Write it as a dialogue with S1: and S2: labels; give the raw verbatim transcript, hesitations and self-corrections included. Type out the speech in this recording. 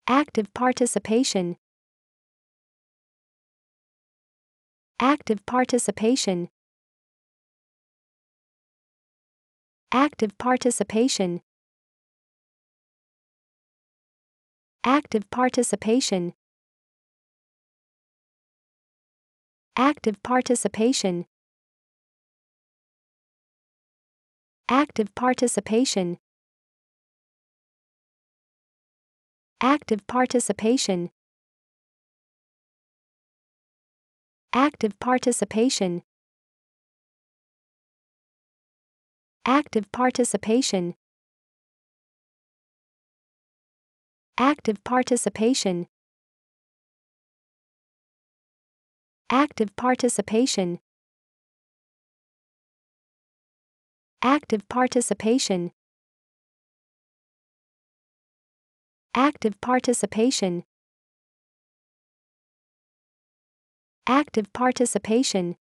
S1: active participation, active participation, active participation, active participation, active participation, active participation, active participation, active participation, active participation, active participation, active participation, active participation, active participation, active participation,